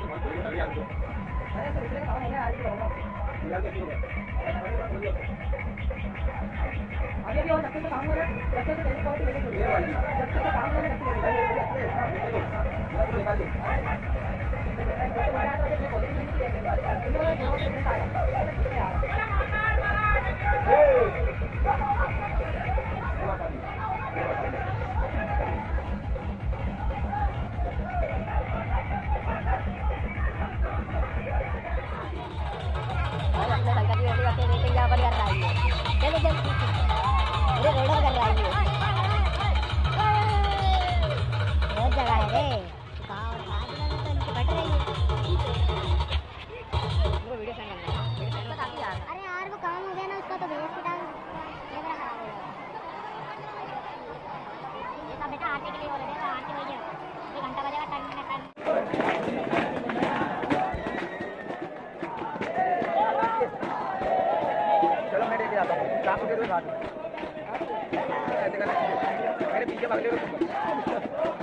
आगे भी और सबसे तो काम हो रहा है, सबसे तो तेरी क्वालिटी लेके चल रही है, सबसे तो काम होने लगती बेटा आटे के लिए बोल रहे हैं, आटे वही है, 1 घंटा बजेगा टाइम। चलो मैं लेके आता हूँ, 4 रुपये में काट मेरे पीछे भाग ले।